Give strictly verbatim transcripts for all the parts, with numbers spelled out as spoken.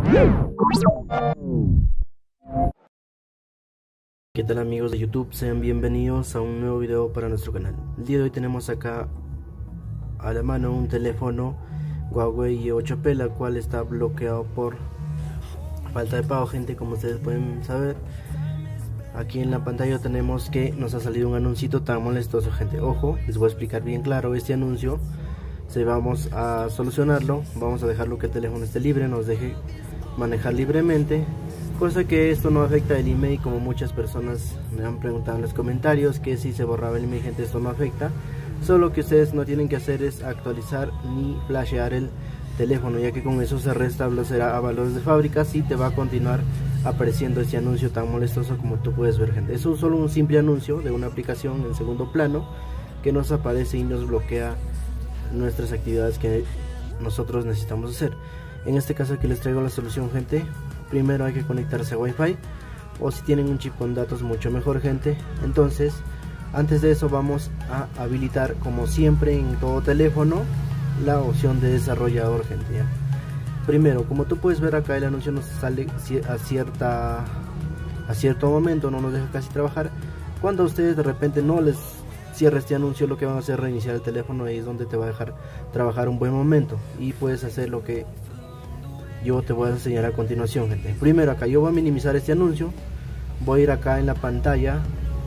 ¿Qué tal amigos de YouTube? Sean bienvenidos a un nuevo video para nuestro canal. El día de hoy tenemos acá a la mano un teléfono Huawei ocho P, la cual está bloqueado por falta de pago, gente. Como ustedes pueden saber, aquí en la pantalla tenemos que nos ha salido un anuncito tan molestoso, gente. Ojo, les voy a explicar bien claro este anuncio. Si vamos a solucionarlo, vamos a dejarlo que el teléfono esté libre, nos deje manejar libremente, cosa que esto no afecta el email, como muchas personas me han preguntado en los comentarios que si se borraba el email. Gente, esto no afecta. Solo que ustedes no tienen que hacer es actualizar ni flashear el teléfono, ya que con eso se restablecerá a valores de fábrica y te va a continuar apareciendo este anuncio tan molestoso como tú puedes ver, gente. Eso es solo un simple anuncio de una aplicación en segundo plano que nos aparece y nos bloquea nuestras actividades que nosotros necesitamos hacer. En este caso aquí les traigo la solución, gente. Primero hay que conectarse a Wi-Fi, o si tienen un chip con datos mucho mejor, gente. Entonces antes de eso vamos a habilitar, como siempre en todo teléfono, la opción de desarrollador, gente, ¿ya? Primero, como tú puedes ver acá, el anuncio nos sale a cierta a cierto momento, no nos deja casi trabajar. Cuando a ustedes de repente no les cierra este anuncio, lo que van a hacer es reiniciar el teléfono, y es donde te va a dejar trabajar un buen momento y puedes hacer lo que yo te voy a enseñar a continuación, gente. Primero acá yo voy a minimizar este anuncio, voy a ir acá en la pantalla,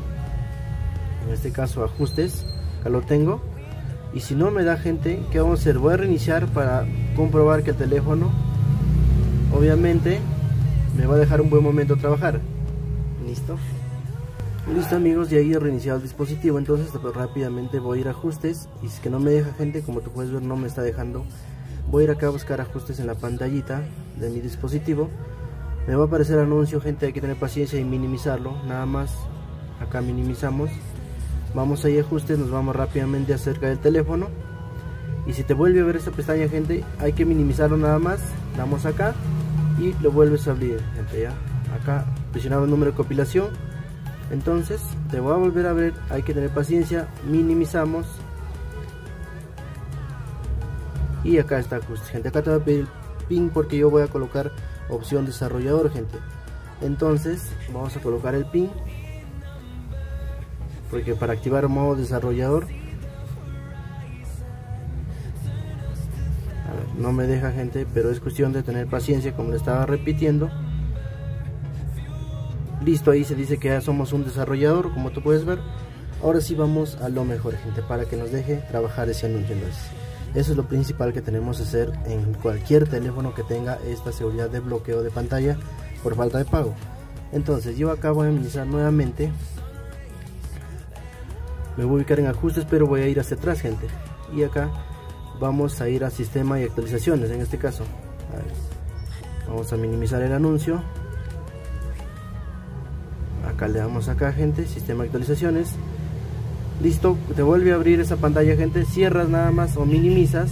en este caso ajustes, acá lo tengo, y si no me da, gente, ¿qué vamos a hacer? Voy a reiniciar para comprobar que el teléfono obviamente me va a dejar un buen momento trabajar. Listo. Listo amigos, y ahí he reiniciado el dispositivo. Entonces pues, rápidamente voy a ir a ajustes, y si es que no me deja, gente, como tú puedes ver no me está dejando, voy a ir acá a buscar ajustes en la pantallita de mi dispositivo. Me va a aparecer el anuncio, gente, hay que tener paciencia y minimizarlo, nada más. Acá minimizamos, vamos ahí a ajustes, nos vamos rápidamente acerca del teléfono, y si te vuelve a ver esta pestaña, gente, hay que minimizarlo nada más. Damos acá y lo vuelves a abrir, gente, ya. Acá presionamos el número de compilación. Entonces te voy a volver a ver, hay que tener paciencia, minimizamos, y acá está ajuste, gente. Acá te voy a pedir el pin porque yo voy a colocar opción desarrollador, gente. Entonces vamos a colocar el pin, porque para activar modo desarrollador, a ver, no me deja, gente, pero es cuestión de tener paciencia, como le estaba repitiendo. Listo, ahí se dice que ya somos un desarrollador, como tú puedes ver. Ahora sí vamos a lo mejor, gente, para que nos deje trabajar ese anuncio. Entonces, eso es lo principal que tenemos que hacer en cualquier teléfono que tenga esta seguridad de bloqueo de pantalla por falta de pago. Entonces yo acá voy a minimizar nuevamente, me voy a ubicar en ajustes, pero voy a ir hacia atrás, gente, y acá vamos a ir a sistema y actualizaciones. En este caso, a ver, vamos a minimizar el anuncio. Acá le damos acá, gente, sistema de actualizaciones. Listo, te vuelve a abrir esa pantalla, gente. Cierras nada más o minimizas,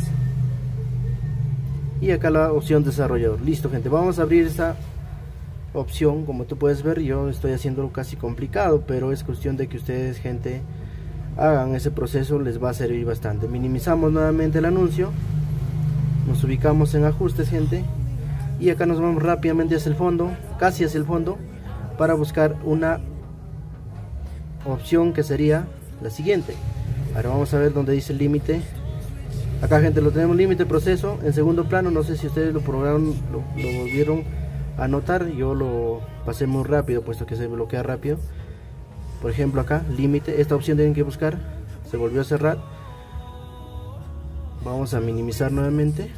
y acá la opción desarrollador. Listo, gente, vamos a abrir esa opción. Como tú puedes ver, yo estoy haciéndolo casi complicado, pero es cuestión de que ustedes, gente, hagan ese proceso, les va a servir bastante. Minimizamos nuevamente el anuncio, nos ubicamos en ajustes, gente, y acá nos vamos rápidamente hacia el fondo, casi hacia el fondo, para buscar una opción que sería la siguiente. Ahora vamos a ver donde dice límite. Acá, gente, lo tenemos, límite proceso en segundo plano. No sé si ustedes lo programaron, lo, lo volvieron a notar. Yo lo pasé muy rápido, puesto que se bloquea rápido. Por ejemplo, acá límite, esta opción tienen que buscar, se volvió a cerrar. Vamos a minimizar nuevamente.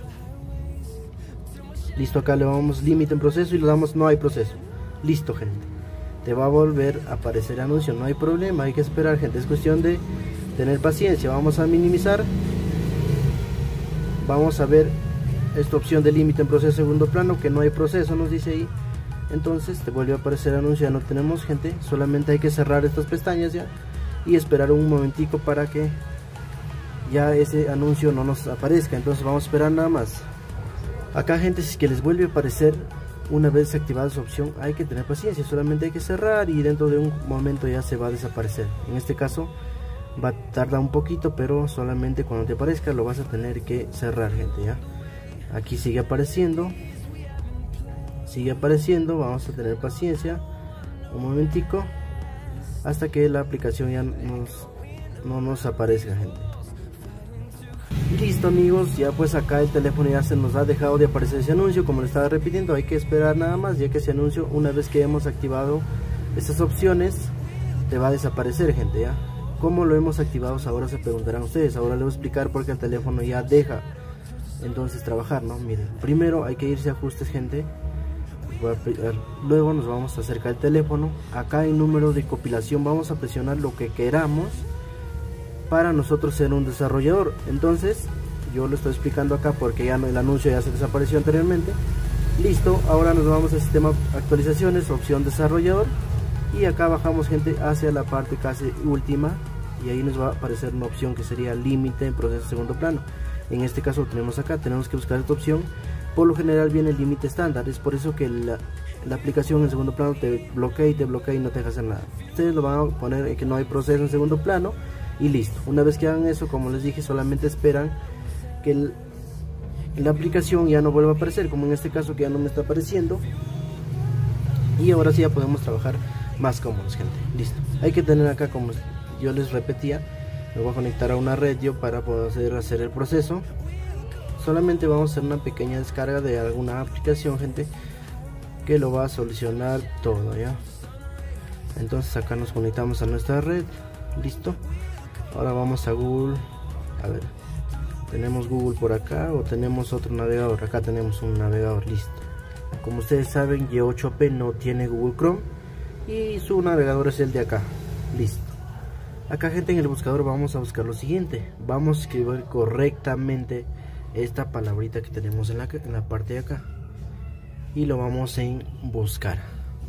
Listo, acá le vamos límite en proceso y le damos no hay proceso. Listo, gente, te va a volver a aparecer el anuncio, no hay problema, hay que esperar, gente, es cuestión de tener paciencia. Vamos a minimizar, vamos a ver esta opción de límite en proceso segundo plano, que no hay proceso, nos dice ahí. Entonces te vuelve a aparecer el anuncio, ya no tenemos, gente, solamente hay que cerrar estas pestañas ya y esperar un momentico para que ya ese anuncio no nos aparezca. Entonces vamos a esperar nada más. Acá, gente, si es que les vuelve a aparecer una vez activada su opción, hay que tener paciencia, solamente hay que cerrar y dentro de un momento ya se va a desaparecer. En este caso va a tardar un poquito, pero solamente cuando te aparezca lo vas a tener que cerrar, gente, ya. Aquí sigue apareciendo. sigue apareciendo. Vamos a tener paciencia un momentico hasta que la aplicación ya nos, no nos aparezca, gente. Listo amigos, ya pues acá el teléfono ya se nos ha dejado de aparecer ese anuncio. Como le estaba repitiendo, hay que esperar nada más, ya que ese anuncio, una vez que hemos activado estas opciones, te va a desaparecer, gente. Ya ¿cómo lo hemos activado? Ahora se preguntarán ustedes. Ahora les voy a explicar por qué el teléfono ya deja entonces trabajar, ¿no? Miren, primero hay que irse a ajustes, gente. Luego nos vamos a acercar el teléfono. Acá en número de compilación vamos a presionar lo que queramos para nosotros ser un desarrollador. Entonces yo lo estoy explicando acá porque ya no, el anuncio ya se desapareció anteriormente. Listo, ahora nos vamos al sistema actualizaciones, opción desarrollador, y acá bajamos, gente, hacia la parte casi última, y ahí nos va a aparecer una opción que sería límite en proceso de segundo plano. En este caso lo tenemos acá, tenemos que buscar esta opción. Por lo general viene el límite estándar, es por eso que la, la aplicación en segundo plano te bloquea y te bloquea y no te deja hacer nada. Ustedes lo van a poner en que no hay proceso en segundo plano y listo. Una vez que hagan eso, como les dije, solamente esperan que el, la aplicación ya no vuelva a aparecer, como en este caso que ya no me está apareciendo, y ahora sí ya podemos trabajar más cómodos, gente. Listo, hay que tener acá, como yo les repetía, me voy a conectar a una red yo para poder hacer el proceso. Solamente vamos a hacer una pequeña descarga de alguna aplicación, gente, que lo va a solucionar todo, ya. Entonces acá nos conectamos a nuestra red. Listo, ahora vamos a Google. A ver, tenemos Google por acá o tenemos otro navegador. Acá tenemos un navegador. Listo, como ustedes saben, Y ocho P no tiene Google Chrome y su navegador es el de acá. Listo, acá, gente, en el buscador vamos a buscar lo siguiente. Vamos a escribir correctamente esta palabrita que tenemos en la, en la parte de acá y lo vamos en buscar.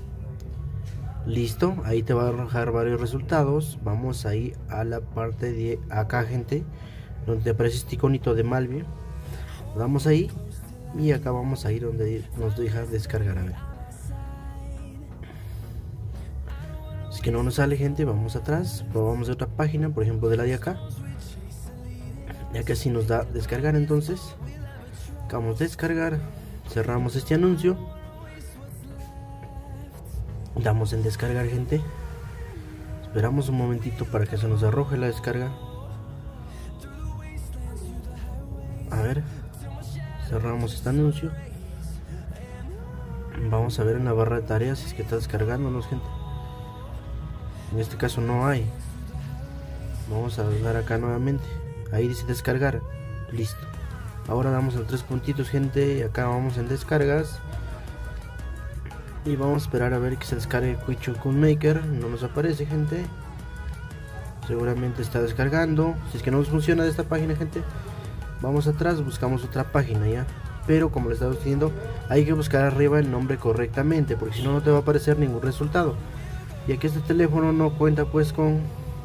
Listo, ahí te va a arrojar varios resultados. Vamos ahí a la parte de acá, gente, donde te aparece este iconito de Malware. Damos ahí y acá vamos a ir donde nos deja descargar. A ver, si que no nos sale, gente, vamos atrás, probamos de otra página, por ejemplo de la de acá, ya que así nos da descargar. Entonces vamos a descargar, cerramos este anuncio, damos en descargar, gente, esperamos un momentito para que se nos arroje la descarga. A ver, cerramos este anuncio, vamos a ver en la barra de tareas si es que está descargándonos, gente. En este caso no hay. Vamos a dar acá nuevamente, ahí dice descargar. Listo, ahora damos en tres puntitos, gente, y acá vamos en descargas y vamos a esperar a ver que se descargue Quick Maker. No nos aparece, gente, seguramente está descargando. Si es que no nos funciona de esta página, gente, vamos atrás, buscamos otra página, ya. Pero como les estaba diciendo, hay que buscar arriba el nombre correctamente, porque si no, no te va a aparecer ningún resultado, ya que este teléfono no cuenta pues con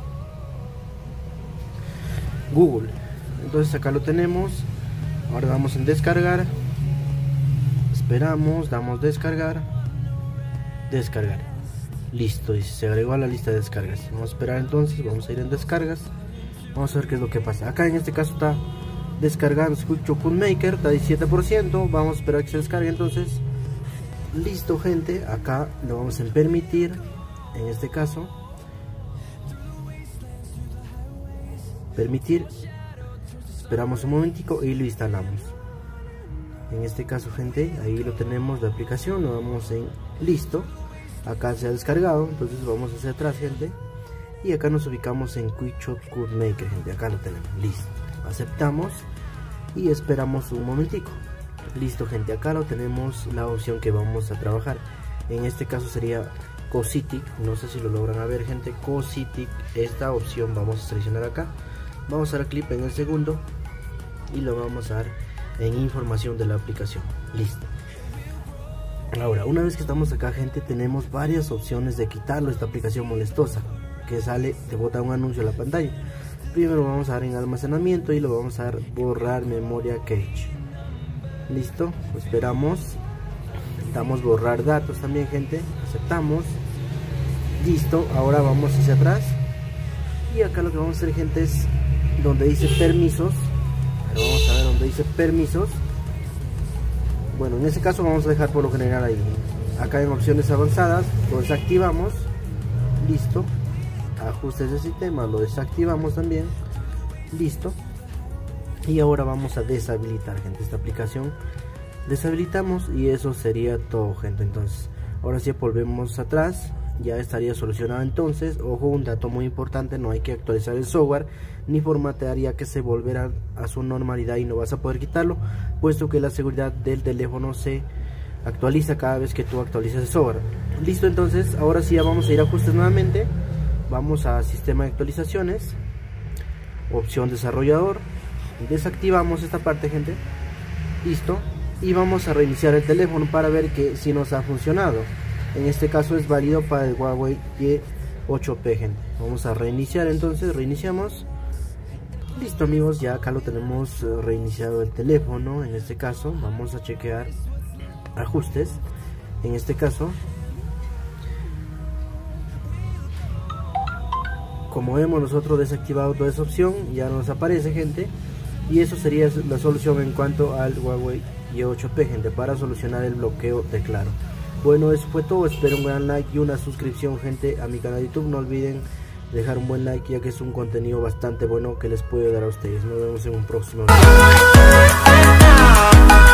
Google. Entonces acá lo tenemos. Ahora damos en descargar, esperamos, damos descargar, descargar. Listo, dice se agregó a la lista de descargas. Vamos a esperar, entonces vamos a ir en descargas, vamos a ver qué es lo que pasa. Acá en este caso está descargando Quick Maker, está diecisiete por ciento. Vamos a esperar que se descargue, entonces. Listo, gente, acá lo vamos a permitir. En este caso, permitir, esperamos un momentico y lo instalamos. En este caso, gente, ahí lo tenemos, la aplicación, lo damos en listo. Acá se ha descargado, entonces vamos hacia atrás, gente, y acá nos ubicamos en Quick Maker, gente. Acá lo tenemos, listo, aceptamos y esperamos un momentico. Listo, gente, acá lo tenemos, la opción que vamos a trabajar. En este caso sería Cositic, no sé si lo logran a ver, gente. Cositic, esta opción vamos a seleccionar acá, vamos a dar clic en el segundo y lo vamos a dar en información de la aplicación. Listo. Ahora, una vez que estamos acá, gente, tenemos varias opciones de quitarlo, esta aplicación molestosa que sale, te bota un anuncio en la pantalla. Primero vamos a dar en almacenamiento y lo vamos a dar borrar memoria cache. Listo, esperamos, damos borrar datos también, gente, aceptamos. Listo, ahora vamos hacia atrás y acá lo que vamos a hacer, gente, es donde dice permisos. Pero vamos a ver donde dice permisos, Bueno, en este caso vamos a dejar por lo general ahí. Acá en opciones avanzadas lo desactivamos, listo. Ajustes de sistema lo desactivamos también, listo. Y ahora vamos a deshabilitar, gente, esta aplicación. Deshabilitamos y eso sería todo, gente. Entonces ahora sí volvemos atrás, ya estaría solucionado. Entonces, ojo, un dato muy importante: no hay que actualizar el software ni formatear, ya que se volverá a su normalidad y no vas a poder quitarlo, puesto que la seguridad del teléfono se actualiza cada vez que tú actualizas el software. Listo, entonces ahora sí ya vamos a ir a ajustes nuevamente, vamos a sistema de actualizaciones, opción desarrollador, desactivamos esta parte, gente, listo, y vamos a reiniciar el teléfono para ver que si nos ha funcionado. En este caso es válido para el Huawei Y ocho P, gente. Vamos a reiniciar, entonces reiniciamos. Listo, amigos, ya acá lo tenemos reiniciado el teléfono. En este caso vamos a chequear ajustes. En este caso, como vemos, nosotros desactivado toda esa opción, ya nos aparece, gente, y eso sería la solución en cuanto al Huawei Y ocho P, gente, para solucionar el bloqueo de Claro. Bueno, eso fue todo, espero un gran like y una suscripción, gente, a mi canal de YouTube. No olviden dejar un buen like, ya que es un contenido bastante bueno que les puede dar a ustedes. Nos vemos en un próximo video.